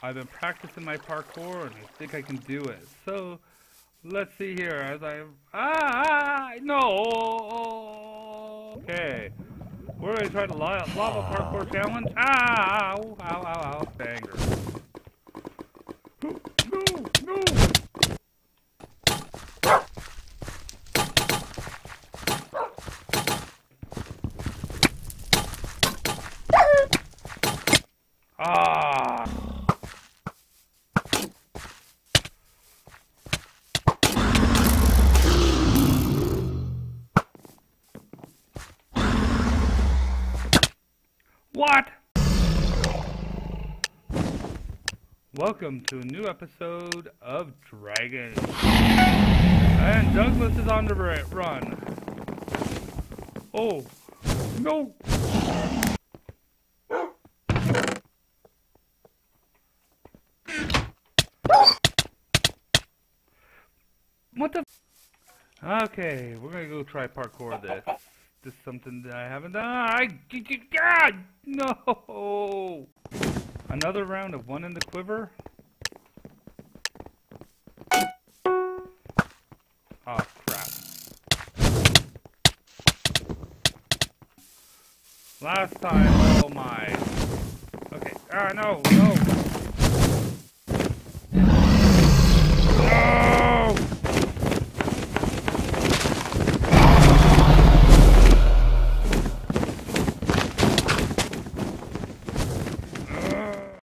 I've been practicing my parkour and I think I can do it. So, let's see here as no! Okay. We're going to try the lava parkour challenge. Ow! Ow, ow, ow. Banger. No! Ah! What? Welcome to a new episode of Dragon. And Douglas is on the run. Oh, no! What the? Okay, we're gonna go try parkour this. This is something that I haven't done. God, no! Another round of one in the quiver. Oh crap! Last time, oh my. Okay. Ah, no!